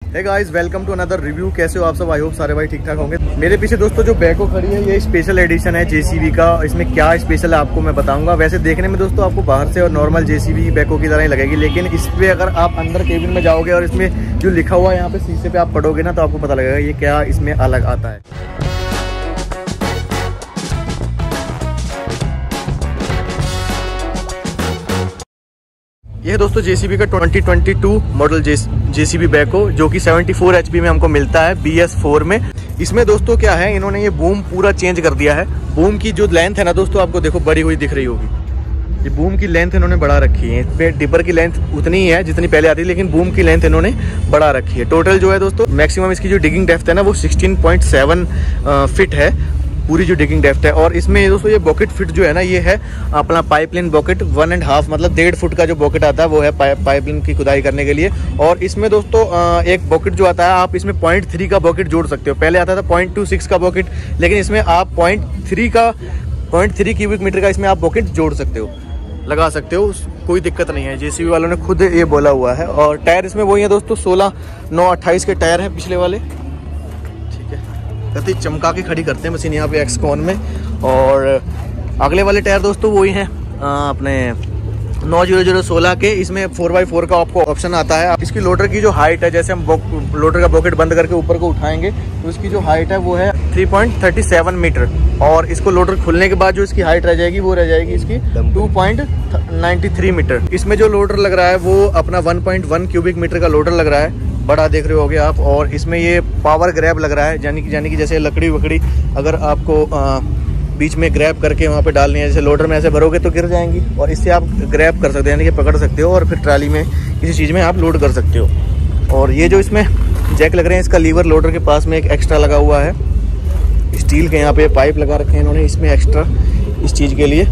Hey guys, welcome to another review. कैसे हो आप सब? आई होप सारे भाई ठीक ठाक होंगे। मेरे पीछे दोस्तों जो बैको खड़ी है ये स्पेशल एडिशन है जेसीबी का। इसमें क्या स्पेशल है आपको मैं बताऊंगा। वैसे देखने में दोस्तों आपको बाहर से और नॉर्मल जेसीबी बैको की तरह ही लगेगी, लेकिन इस पे अगर आप अंदर केबिन में जाओगे और इसमें जो लिखा हुआ है यहाँ पे शीशे पे आप पढ़ोगे ना, तो आपको पता लगेगा ये क्या इसमें अलग आता है। ये दोस्तों जेसीबी का 2022 मॉडल जेसीबी बैको, जो कि 74 HP में हमको मिलता है BS4 में। इसमें दोस्तों क्या है, इन्होंने ये बूम पूरा चेंज कर दिया है। बूम की जो लेंथ है ना दोस्तों, आपको देखो बड़ी हुई दिख रही होगी। ये बूम की लेंथ इन्होंने बढ़ा रखी है। इस पे डिपर की लेंथ उतनी ही है जितनी पहले आती थी, लेकिन बूम की लेंथ इन्होंने बढ़ा रखी है। टोटल जो है दोस्तों मैक्सिमम इसकी जो डिगिंग डेप्थ है ना वो 16.7 फीट है, पूरी जो डिगिंग डेप्थ है। और इसमें दोस्तों ये बॉकेट फिट जो है ना, ये है अपना पाइपलाइन बॉकेट 1.5 मतलब 1.5 फुट का जो बॉकेट आता है वो है पाइपलाइन की खुदाई करने के लिए। और इसमें दोस्तों एक बॉकेट जो आता है, आप इसमें 0.3 का बॉकेट जोड़ सकते हो। पहले आता था 0.26 का बॉकेट, लेकिन इसमें आप 0.3 क्यूबिक मीटर का इसमें आप बॉकेट जोड़ सकते हो, लगा सकते हो, कोई दिक्कत नहीं है। जेसीबी वालों ने खुद ये बोला हुआ है। और टायर इसमें वही है दोस्तों, 16/9/28 के टायर हैं पिछले वाले। कति चमका के खड़ी करते हैं मशीन यहाँ पे एक्सकॉन में। और अगले वाले टायर दोस्तों वही हैं अपने 90016 के। इसमें 4x4 का आपको ऑप्शन आता है। इसकी लोडर की जो हाइट है, जैसे हम लोडर का बॉकेट बंद करके ऊपर को उठाएंगे तो इसकी जो हाइट है वो है 3.37 मीटर। और इसको लोडर खुलने के बाद जो इसकी हाइट रह जाएगी वो रह जाएगी इसकी 2.93 मीटर। इसमें जो लोडर लग रहा है वो अपना 1.1 क्यूबिक मीटर का लोडर लग रहा है, बड़ा देख रहे होगे आप। और इसमें ये पावर ग्रैब लग रहा है, यानी कि जैसे लकड़ी वकड़ी अगर आपको बीच में ग्रैब करके वहाँ पे डालनी है, जैसे लोडर में ऐसे भरोगे तो गिर जाएंगी, और इससे आप ग्रैब कर सकते हो, यानी कि पकड़ सकते हो और फिर ट्राली में किसी चीज़ में आप लोड कर सकते हो। और ये जो इसमें जैक लग रहे हैं, इसका लीवर लोडर के पास में एक एक्स्ट्रा लगा हुआ है। स्टील के यहाँ पे पाइप लगा रखे हैं इन्होंने इसमें एक्स्ट्रा इस चीज़ के लिए।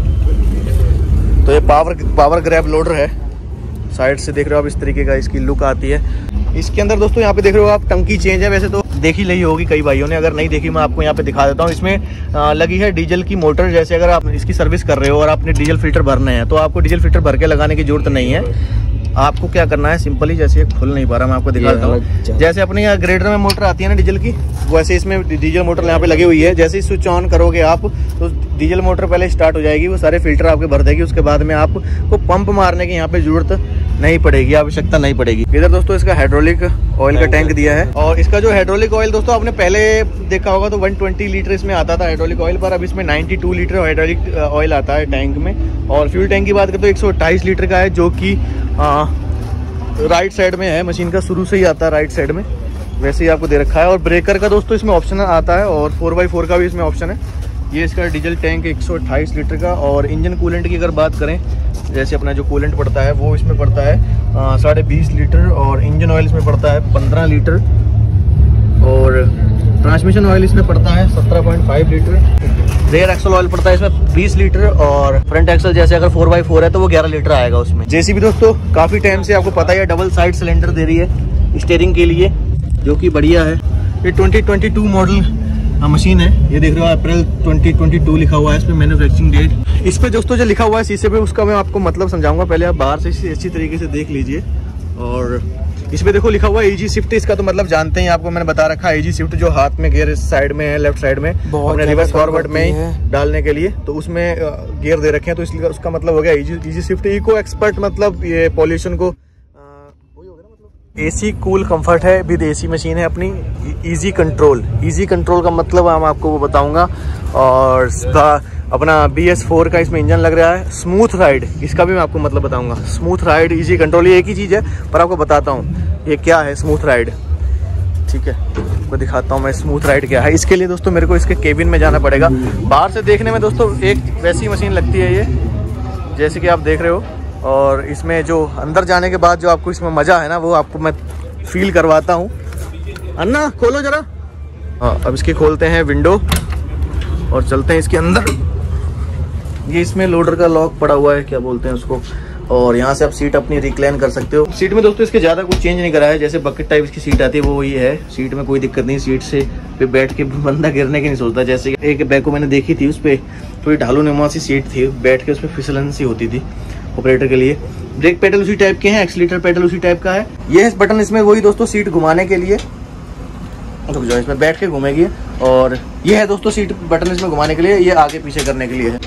तो ये पावर ग्रैब लोडर है। साइड से देख रहे हो आप, इस तरीके का इसकी लुक आती है। इसके अंदर दोस्तों यहाँ पे देख रहे हो आप, टंकी चेंज है। वैसे तो देखी ली होगी कई भाइयों ने, अगर नहीं देखी मैं आपको यहाँ पे दिखा देता हूँ। इसमें लगी है डीजल की मोटर। जैसे अगर आप इसकी सर्विस कर रहे हो और आपने डीजल फिल्टर भरने हैं, तो आपको डीजल फिल्टर भर के लगाने की जरूरत नहीं है। आपको क्या करना है, सिंपली, जैसे ये खुल नहीं पा रहा, मैं आपको दिखा देता हूँ। जैसे अपने यहाँ ग्रेडर में मोटर आती है ना डीजल की, वैसे इसमें डीजल मोटर यहाँ पे लगी हुई है। जैसे ही स्विच ऑन करोगे आप तो डीजल मोटर पहले स्टार्ट हो जाएगी, वो सारे फिल्टर आपके भर देगी। उसके बाद में आपको पंप मारने की यहाँ पे जरूरत नहीं पड़ेगी, आवश्यकता नहीं पड़ेगी। इधर दोस्तों इसका हाइड्रोलिक ऑयल का टैंक दिया है। और इसका जो हाइड्रोलिक ऑयल दोस्तों आपने पहले देखा होगा तो 120 लीटर इसमें आता था हाइड्रोलिक ऑयल, पर अब इसमें 92 लीटर हाइड्रोलिक ऑयल आता है टैंक में। और फ्यूल टैंक की बात करें तो 128 लीटर का है, जो कि राइट साइड में है। मशीन का शुरू से ही आता है राइट साइड में, वैसे ही आपको दे रखा है। और ब्रेकर का दोस्तों इसमें ऑप्शन आता है, और 4x4 का भी इसमें ऑप्शन है। ये इसका डीजल टैंक 128 लीटर का। और इंजन कूलेंट की अगर बात करें, जैसे अपना जो कूलेंट पड़ता है वो इसमें पड़ता है 20.5 लीटर। और इंजन ऑयल इसमें पड़ता है 15 लीटर। और ट्रांसमिशन ऑयल इसमें पड़ता है 17.5 लीटर। रेयर एक्सल ऑयल पड़ता है इसमें 20 लीटर। और फ्रंट एक्सल जैसे अगर 4x4 है तो वो 11 लीटर आएगा उसमें। जेसीबी दोस्तों काफ़ी टाइम से आपको पता है डबल साइड सिलेंडर दे रही है स्टीयरिंग के लिए, जो कि बढ़िया है। ये 2022 मॉडल मशीन है। ये देख रहे हो अप्रैल 2022 लिखा हुआ है इसमें, मैन्युफैक्चरिंग डेट। इस पे दोस्तों जो लिखा हुआ है शीशे पे, उसका मैं आपको मतलब समझाऊंगा। पहले आप बाहर से अच्छी तरीके से देख लीजिए। और इसमें देखो लिखा हुआ है ईजी शिफ्ट। इसका तो मतलब जानते हैं, आपको मैंने बता रखा है। ईजी शिफ्ट जो हाथ में गियर इस साइड में है, लेफ्ट साइड में, अपने रिवर्स फॉरवर्ड में डालने के लिए, तो उसमें गियर दे रखे हैं, तो इसलिए उसका मतलब हो गया ईजी शिफ्ट। इको एक्सपर्ट मतलब ये पॉल्यूशन को एसी कूल कंफर्ट है विद एसी मशीन है अपनी। इजी कंट्रोल का मतलब मैं आपको वो बताऊंगा। और अपना BS4 का इसमें इंजन लग रहा है। स्मूथ राइड, इसका भी मैं आपको मतलब बताऊंगा। स्मूथ राइड, इजी कंट्रोल, ये एक ही चीज़ है, पर आपको बताता हूँ ये क्या है स्मूथ राइड। ठीक है, आपको दिखाता हूँ मैं स्मूथ राइड क्या है। इसके लिए दोस्तों मेरे को इसके केबिन में जाना पड़ेगा। बाहर से देखने में दोस्तों एक वैसी मशीन लगती है ये, जैसे कि आप देख रहे हो। और इसमें जो अंदर जाने के बाद जो आपको इसमें मज़ा है ना, वो आपको मैं फील करवाता हूँ। अन्ना खोलो जरा। हाँ, अब इसकी खोलते हैं विंडो और चलते हैं इसके अंदर। ये इसमें लोडर का लॉक पड़ा हुआ है, क्या बोलते हैं उसको। और यहाँ से आप सीट अपनी रिक्लाइन कर सकते हो। सीट में दोस्तों इसके ज़्यादा कुछ चेंज नहीं करा है। जैसे बकेट टाइप इसकी सीट आती है वो ये है। सीट में कोई दिक्कत नहीं, सीट से पे बैठ के बंदा गिरने की नहीं सोचता। जैसे एक बैको मैंने देखी थी, उस पर थोड़ी ढालू नुमा सी सीट थी, बैठ के उस पर फिसलन सी होती थी। ऑपरेटर के लिए। ब्रेक पेडल उसी टाइप के हैं, एक्सीलेटर पेडल उसी टाइप का है। ये है बटन, इसमें वही दोस्तों सीट घुमाने के लिए, रुक जाओ, इसमें बैठ के घूमेगी। और ये है दोस्तों सीट बटन इसमें घुमाने के लिए, ये आगे पीछे करने के लिए है,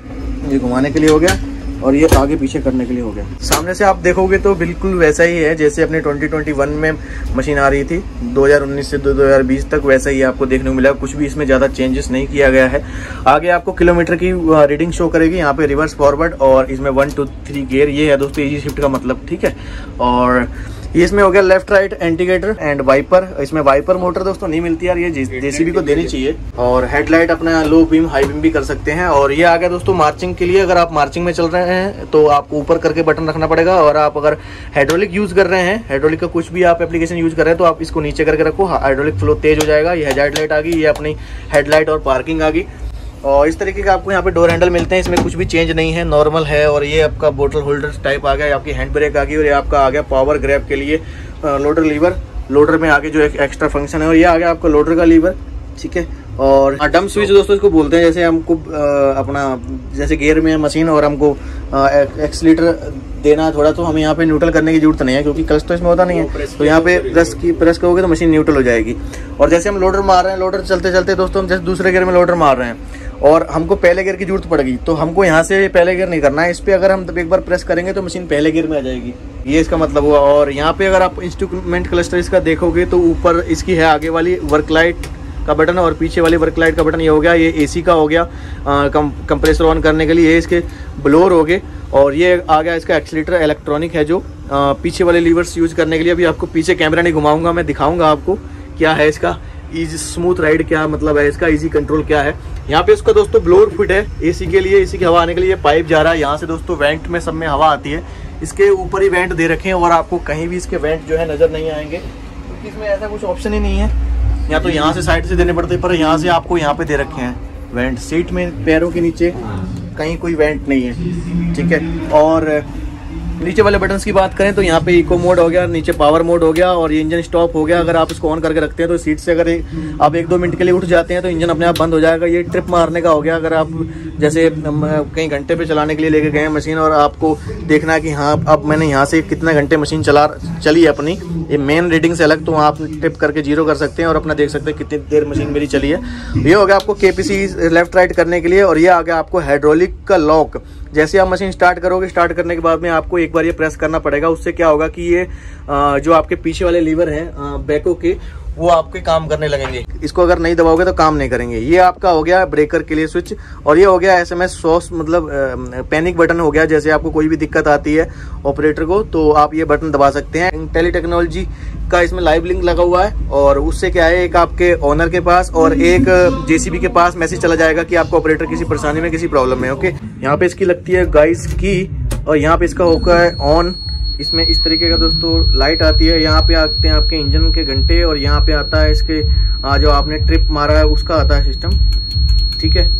ये घुमाने के लिए हो गया और ये आगे पीछे करने के लिए हो गया। सामने से आप देखोगे तो बिल्कुल वैसा ही है जैसे अपने 2021 में मशीन आ रही थी, 2019 से 2020 तक वैसा ही आपको देखने को मिला। कुछ भी इसमें ज़्यादा चेंजेस नहीं किया गया है। आगे आपको किलोमीटर की रीडिंग शो करेगी, यहाँ पे रिवर्स फॉरवर्ड और इसमें 1 2 3 गियर, ये है दोस्तों इजी शिफ्ट का मतलब, ठीक है। और ये इसमें हो गया left right indicator and wiper. इसमें वाइपर मोटर दोस्तों नहीं मिलती यार, ये जेसीबी को देनी चाहिए। और हेडलाइट अपना लो बीम हाई बीम भी कर सकते हैं। और ये आ गया दोस्तों मार्चिंग के लिए। अगर आप मार्चिंग में चल रहे हैं तो आपको ऊपर करके बटन रखना पड़ेगा, और आप अगर हाइड्रोलिक यूज कर रहे हैं, हाइड्रोलिक का कुछ भी आप एप्लीकेशन यूज कर रहे हैं तो आप इसको नीचे करके रखो, हाइड्रोलिक फ्लो तेज हो जाएगा। ये हेडलाइट आ गई, ये अपनी हेडलाइट और पार्किंग आ गई। और इस तरीके का आपको यहाँ पे डोर हैंडल मिलते हैं, इसमें कुछ भी चेंज नहीं है, नॉर्मल है। और ये आपका बोतल होल्डर टाइप आ गया, आपकी हैंड ब्रेक आ गई, और ये आपका आ गया पावर ग्रैब के लिए लोडर लीवर, लोडर में आगे जो एक एक्स्ट्रा फंक्शन है। और ये आ गया आपका लोडर का लीवर, ठीक है। और डंप स्विच दोस्तों इसको बोलते हैं, जैसे हमको अपना जैसे गियर में है मशीन और हमको एक्सीलेटर देना थोड़ा, तो हमें यहाँ पे न्यूट्रल करने की जरूरत नहीं है क्योंकि क्लच तो इसमें होता नहीं है, तो यहाँ पे प्रेस करोगे तो मशीन न्यूट्रल हो जाएगी। और जैसे हम लोडर मार रहे हैं, लोडर चलते चलते दोस्तों हम जैसे दूसरे गियर में लोडर मार रहे हैं और हमको पहले गियर की जरूरत पड़ेगी, तो हमको यहाँ से पहले गियर नहीं करना है, इस पे अगर हम एक बार प्रेस करेंगे तो मशीन पहले गियर में आ जाएगी, ये इसका मतलब हुआ। और यहाँ पे अगर आप इंस्ट्रूमेंट क्लस्टर इसका देखोगे तो ऊपर इसकी है आगे वाली वर्क लाइट का बटन और पीछे वाली वर्क लाइट का बटन, ये हो गया, ये एसी का हो गया कंप्रेसर ऑन करने के लिए, ये इसके ब्लोअर हो गए। और ये आ गया इसका एक्सीलेटर इलेक्ट्रॉनिक है जो पीछे वाले लीवर्स यूज करने के लिए। अभी आपको पीछे कैमरा नहीं घुमाऊंगा, मैं दिखाऊंगा आपको क्या है इसका इजी स्मूथ राइड, क्या मतलब है इसका इजी कंट्रोल क्या है। यहाँ पे उसका दोस्तों ब्लोअर फिट है एसी के लिए, एसी की हवा आने के लिए पाइप जा रहा है यहाँ से दोस्तों, वेंट में सब में हवा आती है, इसके ऊपर ही वेंट दे रखे हैं और आपको कहीं भी इसके वेंट जो है नजर नहीं आएंगे क्योंकि इसमें ऐसा कुछ ऑप्शन ही नहीं है, या तो यहाँ से साइड से देने पड़ते, पर यहाँ से आपको यहाँ पे दे रखे हैं वेंट। सीट में पैरों के नीचे कहीं कोई वेंट नहीं है, ठीक है। और नीचे वाले बटन्स की बात करें तो यहाँ पे इको मोड हो गया, नीचे पावर मोड हो गया और ये इंजन स्टॉप हो गया। अगर आप इसको ऑन करके रखते हैं तो सीट से अगर आप 1-2 मिनट के लिए उठ जाते हैं तो इंजन अपने आप बंद हो जाएगा। ये ट्रिप मारने का हो गया, अगर आप जैसे कहीं घंटे पे चलाने के लिए लेके गए हैं मशीन और आपको देखना है कि हाँ अब मैंने यहाँ से कितने घंटे मशीन चली है अपनी, ये मेन रीडिंग से अलग, तो आप ट्रिप करके 0 कर सकते हैं और अपना देख सकते हैं कितनी देर मशीन मेरी चली है। ये हो गया आपको केपीसी लेफ्ट राइट करने के लिए। और ये आ गया आपको हाइड्रोलिक का लॉक, जैसे आप मशीन स्टार्ट करोगे, स्टार्ट करने के बाद में आपको एक बार ये प्रेस करना पड़ेगा, उससे क्या होगा कि ये जो आपके पीछे वाले लीवर हैं बैको के, वो आपके काम करने लगेंगे। इसको अगर नहीं दबाओगे तो काम नहीं करेंगे। ये आपका हो गया ब्रेकर के लिए स्विच, और ये हो गया SMS सॉस मतलब पैनिक बटन हो गया, जैसे आपको कोई भी दिक्कत आती है ऑपरेटर को तो आप ये बटन दबा सकते हैं। इंटेली टेक्नोलॉजी का इसमें लाइव लिंक लगा हुआ है और उससे क्या है, एक आपके ओनर के पास और एक जेसीबी के पास मैसेज चला जाएगा कि आपको ऑपरेटर किसी परेशानी में, किसी प्रॉब्लम में। ओके, यहाँ पे इसकी लगती है गाइस की, और यहाँ पे इसका होगा है ऑन। इसमें इस तरीके का दोस्तों लाइट आती है, यहाँ पे आते हैं आपके इंजन के घंटे और यहाँ पे आता है इसके जो आपने ट्रिप मारा है उसका आता है सिस्टम, ठीक है,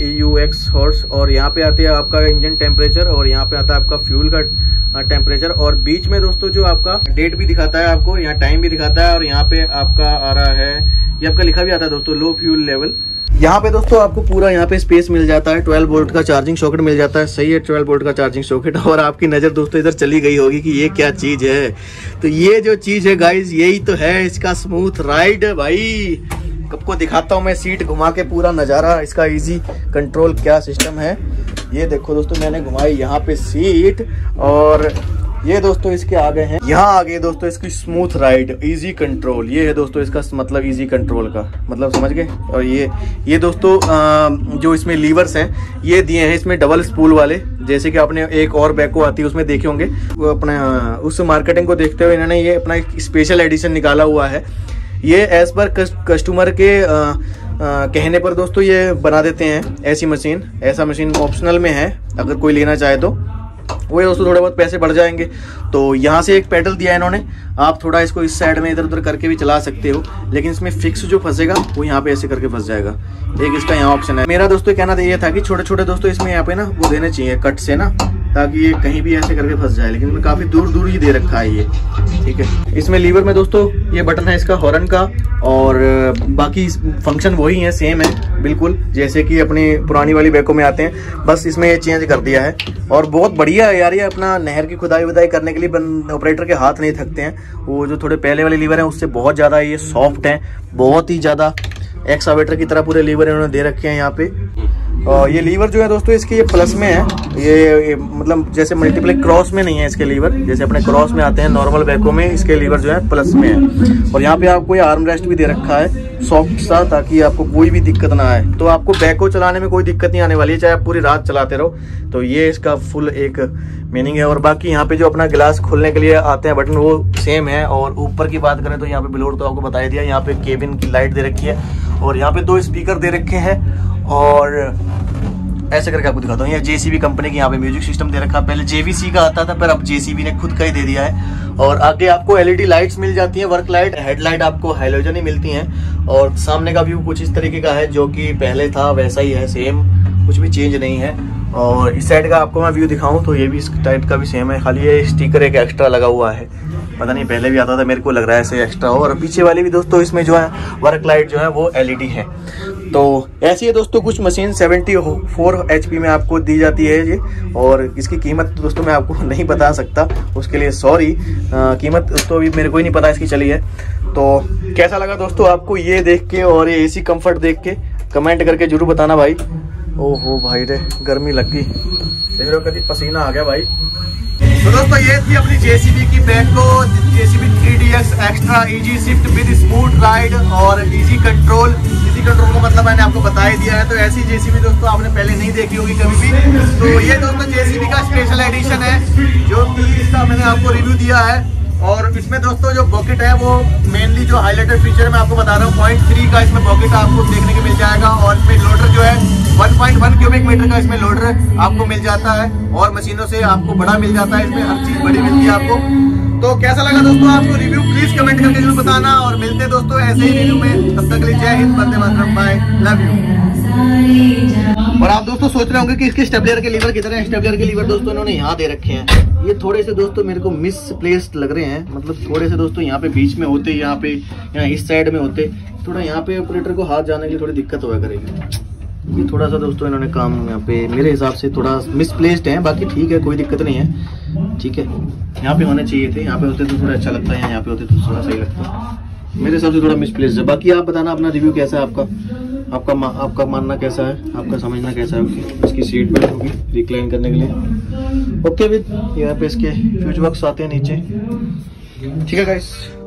AUX हॉर्स। और यहाँ पे आते हैं आपका इंजन टेम्परेचर और यहाँ पे आता है आपका फ्यूल का टेम्परेचर। और बीच में दोस्तों जो आपका डेट भी दिखाता है आपको, यहाँ टाइम भी दिखाता है और यहाँ पे आपका आ रहा है, ये आपका लिखा भी आता है दोस्तों लो फ्यूल लेवल। यहाँ पे दोस्तों आपको पूरा यहाँ पे स्पेस मिल जाता है, 12 वोल्ट का चार्जिंग सॉकेट मिल जाता है, सही है 12 वोल्ट का चार्जिंग सॉकेट। और आपकी नज़र दोस्तों इधर चली गई होगी कि ये क्या चीज़ है, तो ये जो चीज़ है गाइज यही तो है इसका स्मूथ राइड। भाई आपको दिखाता हूँ मैं सीट घुमा के पूरा नज़ारा, इसका इजी कंट्रोल क्या सिस्टम है। ये देखो दोस्तों मैंने घुमाई यहाँ पे सीट, और ये दोस्तों इसके आगे हैं, यहाँ आगे दोस्तों इसकी स्मूथ राइड इजी कंट्रोल, ये है दोस्तों इसका मतलब इजी कंट्रोल का मतलब, समझ गए। और ये दोस्तों जो इसमें लीवर्स हैं ये दिए हैं इसमें डबल स्पूल वाले, जैसे कि आपने एक और बैको आती है उसमें देखे होंगे, वो अपने उस मार्केटिंग को देखते हुए इन्होंने ये अपना एक स्पेशल एडिशन निकाला हुआ है। ये एज पर कस्टमर के कहने पर दोस्तों ये बना देते हैं ऐसी मशीन, ऐसा मशीन ऑप्शनल में है, अगर कोई लेना चाहे तो वो दोस्तों थोड़े बहुत पैसे बढ़ जाएंगे। तो यहाँ से एक पेडल दिया है इन्होंने, आप थोड़ा इसको इस साइड में इधर उधर करके भी चला सकते हो, लेकिन इसमें फिक्स जो फंसेगा वो यहाँ पे ऐसे करके फंस जाएगा। एक इसका यहाँ ऑप्शन है। मेरा दोस्तों कहना तो ये था कि छोटे छोटे दोस्तों इसमें यहाँ पे ना वो देने चाहिए कट से ना, ताकि ये कहीं भी ऐसे करके फंस जाए, लेकिन इसमें काफ़ी दूर दूर ही दे रखा है ये, ठीक है। इसमें लीवर में दोस्तों ये बटन है इसका हॉर्न का, और बाकी फंक्शन वही है, सेम है बिल्कुल जैसे कि अपनी पुरानी वाली बैकों में आते हैं, बस इसमें ये चेंज कर दिया है। और बहुत बढ़िया है यार, ये अपना नहर की खुदाई वुदाई करने के लिए ऑपरेटर के हाथ नहीं थकते हैं। वो जो थोड़े पहले वाले लीवर हैं उससे बहुत ज़्यादा ये सॉफ्ट हैं, बहुत ही ज़्यादा एक्सावेटर की तरह पूरे लीवर इन्होंने दे रखे हैं यहाँ पे। और ये लीवर जो है दोस्तों इसके ये प्लस में है, ये मतलब जैसे मल्टीप्लेक क्रॉस में नहीं है इसके लीवर, जैसे अपने क्रॉस में आते हैं नॉर्मल बैकों में, इसके लीवर जो है प्लस में है। और यहाँ पे आपको ये आर्म रेस्ट भी दे रखा है सॉफ्ट सा, ताकि आपको कोई भी दिक्कत ना आए। तो आपको बैको चलाने में कोई दिक्कत नहीं आने वाली है, चाहे आप पूरी रात चलाते रहो। तो ये इसका फुल एक मीनिंग है। और बाकी यहाँ पे जो अपना गिलास खोलने के लिए आते हैं बटन वो सेम है। और ऊपर की बात करें तो यहाँ पे बिलोर तो आपको बता दिया, यहाँ पे केबिन की लाइट दे रखी है, और यहाँ पे 2 स्पीकर दे रखे हैं। और ऐसे करके आपको दिखाता हूँ, ये JCB कंपनी की यहाँ पे म्यूजिक सिस्टम दे रखा है। पहले JVC का आता था, पर अब JCB ने खुद का ही दे दिया है। और आगे आपको LED लाइट्स मिल जाती हैं, वर्क लाइट, हेडलाइट आपको हैलोजन ही मिलती हैं। और सामने का व्यू कुछ इस तरीके का है, जो कि पहले था वैसा ही है, सेम, कुछ भी चेंज नहीं है। और इस साइड का आपको मैं व्यू दिखाऊं तो ये भी इस टाइप का भी सेम है, खाली ये स्टिकर एक एक्स्ट्रा लगा हुआ है, पता नहीं पहले भी आता था, मेरे को लग रहा है ऐसे एक्स्ट्रा हो। और पीछे वाली भी दोस्तों इसमें जो है वर्क लाइट जो है वो LED है। तो ऐसी है दोस्तों कुछ मशीन 74 HP में आपको दी जाती है ये। और इसकी कीमत तो दोस्तों मैं आपको नहीं बता सकता, उसके लिए सॉरी, कीमत तो अभी मेरे को ही नहीं पता इसकी चली है। तो कैसा लगा दोस्तों आपको ये देख के और ये AC कंफर्ट देख के, कमेंट करके जरूर बताना भाई। ओहो भाई रे, गर्मी लग गई, देख रहे हो कभी पसीना आ गया भाई। तो दोस्तों ये थी अपनी JCB की बैको, JCB 3DX extra easy shift with smooth ride और इजी कंट्रोल। इजी कंट्रोल का मतलब मैंने आपको बता ही दिया है। तो ऐसी JCB दोस्तों आपने पहले नहीं देखी होगी कभी भी। तो ये दोस्तों JCB का स्पेशल एडिशन है, जो कि इसका मैंने आपको रिव्यू दिया है। और इसमें दोस्तों जो बॉकेट है वो मेनली जो हाईलाइटेड फीचर मैं आपको बता रहा हूँ, 0.3 का इसमें बॉकेट आपको देखने को मिल जाएगा। और इसमें लोडर जो है 1.1 क्यूबिक मीटर का इसमें लोडर आपको मिल जाता है, और मशीनों से आपको बड़ा मिल जाता है, इसमें हर चीज बड़ी मिलती है आपको। तो कैसा लगा दोस्तों आपको रिव्यू, प्लीज कमेंट करके जरूर बताना। और मिलते हैं दोस्तों ऐसे ही रिव्यू में, तब तक के लिए जय हिंद, वंदे मातरम, बाय, लव यू। और आप दोस्तों सोच रहे होंगे कि इसके स्टेबलर के लीवर किधर है। स्टेबलर के लीवर दोस्तों इन्होंने यहाँ दे रखे हैं, ये थोड़े से दोस्तों मेरे को मिसप्लेस्ड लग रहे हैं, मतलब थोड़े से दोस्तों यहाँ पे बीच में होते, यहाँ इस साइड में होते, थोड़ा यहाँ पे ऑपरेटर को हाथ जाने की थोड़ी दिक्कत हुआ करेगी। ये थोड़ा सा दोस्तों इन्होंने काम यहाँ पे मेरे हिसाब से थोड़ा मिसप्लेस्ड है, बाकी ठीक है, कोई दिक्कत नहीं है, ठीक है। यहाँ पे होने चाहिए थे, यहाँ पे होते तो थोड़ा अच्छा लगता है, यहाँ पे होते तो थोड़ा सही लगता, मेरे हिसाब से थोड़ा मिसप्लेस्ड है। बाकी आप बताना अपना रिव्यू कैसा है, आपका मानना कैसा है, आपका समझना कैसा है। इसकी सीट बनी होगी रिक्लाइन करने के लिए, ओके विद यहाँ पे इसके फ्यूज बॉक्स आते हैं नीचे, ठीक है गाइस।